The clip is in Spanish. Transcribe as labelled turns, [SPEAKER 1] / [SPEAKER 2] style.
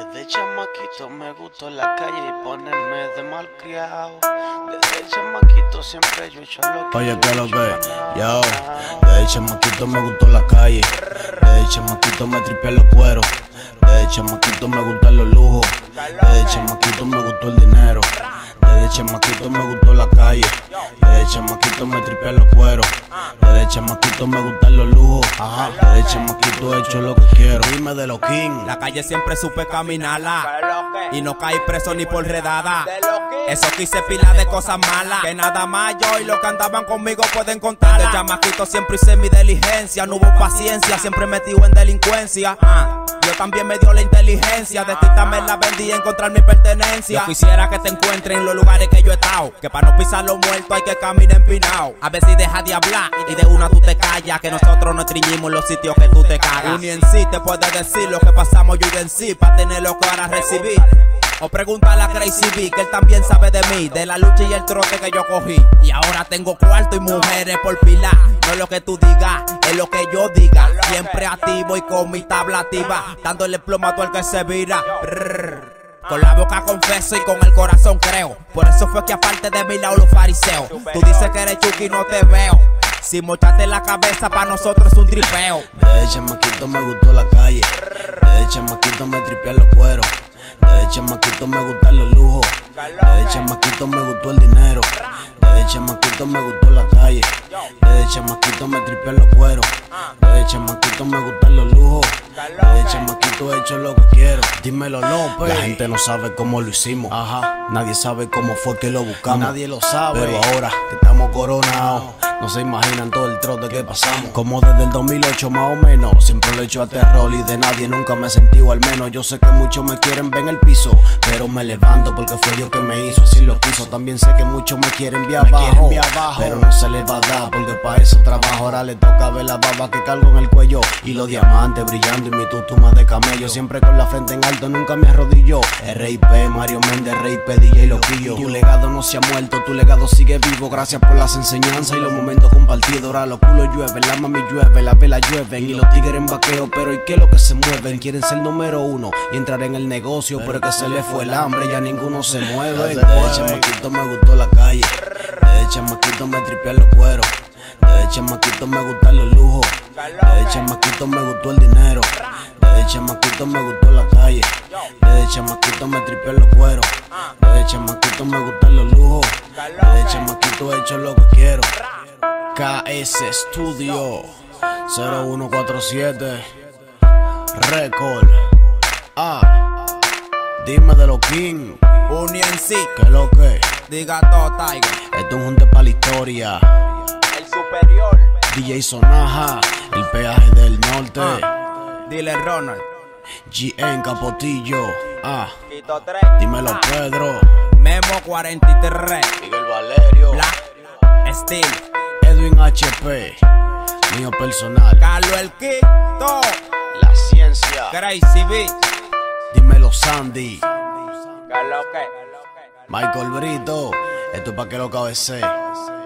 [SPEAKER 1] Desde chamaquito me gustó la calle y ponerme de malcriado. Desde chamaquito siempre yo he hecho lo que
[SPEAKER 2] oye, ¿qué es lo que? Yo, desde chamaquito me gustó la calle. Desde chamaquito me tripeé los cueros. Desde chamaquito me gustan los lujos. Desde chamaquito me gustó el dinero. Desde chamaquito me gustó la calle. Desde chamaquito me tripeé los cueros. Desde chamaquito me gustan los lujos. Desde chamaquito he hecho lo que quiero. Dime de los King.
[SPEAKER 3] La calle siempre supe caminarla y no caí preso ni por redada. Eso quise pila de cosas malas, que nada más yo y los que andaban conmigo pueden contar. De chamaquito siempre hice mi diligencia, no hubo paciencia, siempre metido en delincuencia. Yo también me dio la inteligencia de quitarme la vendí y encontrar mi pertenencia. Yo quisiera que te encuentres en los lugares que yo he estado, que para no pisar los muertos hay que caminar empinado. A ver si deja de hablar y de una tú te callas, que nosotros nos triñimos en los sitios que tú te cagas. Ni en sí te puede decir lo que pasamos yo y en sí, para tener lo que ahora recibí. O pregúntale a Crazy B, que él también sabe de mí, de la lucha y el trote que yo cogí. Y ahora tengo cuarto y mujeres por pilar. No es lo que tú digas, es lo que yo diga. Siempre activo y con mi tabla activa, dándole plomo a todo el que se vira. Con la boca confeso y con el corazón creo. Por eso fue que aparte de mi lado los fariseos. Tú dices que eres Chucky y no te veo. Si mochaste la cabeza pa' nosotros es un tripeo.
[SPEAKER 2] Desde chamaquito me gustó la calle. Desde chamaquito me tripeé los cueros. Desde chamaquito me gustan los lujos. Desde chamaquito me gustó el dinero. Desde chamaquito me gustó la calle. Desde chamaquito me tripeé los cueros. Desde chamaquito me gustan los lujos. Desde chamaquito he hecho lo que quiero. Dímelo, López. La gente no sabe cómo lo hicimos. Nadie sabe cómo fue que lo buscamos. Nadie lo sabe. Pero ahora que estamos coronados, no se imaginan todo el trote que pasamos. Como desde el 2008 más o menos, siempre lo he hecho a terror y de nadie nunca me he sentido al menos. Yo sé que muchos me quieren ver en el piso, pero me levanto porque fue Dios que me hizo, así lo quiso. También sé que muchos me quieren ver abajo, pero no se les va a dar porque para eso trabajo. Ahora le toca ver la baba que cargo en el cuello y los diamantes brillando y mi tutuma de camello. Siempre con la frente en alto, nunca me arrodillo. RIP, Mario Méndez, RIP, DJ Loquillo. Tu legado no se ha muerto, tu legado sigue vivo. Gracias por las enseñanzas y los momentos compartidos. Ahora los culos llueven, la mami llueve, las velas llueven y los tigres en vaqueo. Pero ¿y qué es lo que se mueven? Quieren ser número uno y entrar en el negocio, pero es que se les fue el hambre, ya ninguno se mueve. Desde chamaquito me gustó la calle. Desde chamaquito me tripeé los cueros. Desde chamaquito me gustan los lujos. Desde chamaquito me gustó el dinero. Desde chamaquito me gustó la calle. Desde chamaquito me tripeé los cueros. Desde chamaquito me gustan los lujos. Desde chamaquito he hecho lo que quiero. KS Studio 0147 Record. Dime de los King.
[SPEAKER 3] Unienc,
[SPEAKER 2] ¿Qué es lo que?
[SPEAKER 3] diga todo, Tiger.
[SPEAKER 2] Esto es un junte pa' la historia.
[SPEAKER 3] El superior.
[SPEAKER 2] DJ Sonaja, el peaje del norte.
[SPEAKER 3] Dile Ronald.
[SPEAKER 2] GN Capotillo.
[SPEAKER 3] Quito 3.
[SPEAKER 2] Dímelo Pedro.
[SPEAKER 3] Memo 43.
[SPEAKER 2] Miguel Valerio.
[SPEAKER 3] Black Steel.
[SPEAKER 2] Edwin HP. Mío personal.
[SPEAKER 3] Carlos el Quito.
[SPEAKER 1] la ciencia.
[SPEAKER 3] Crazy B.
[SPEAKER 2] Dímelo Sandy.
[SPEAKER 3] Carlos que.
[SPEAKER 2] Michael Brito. Esto es pa' que lo cabecee.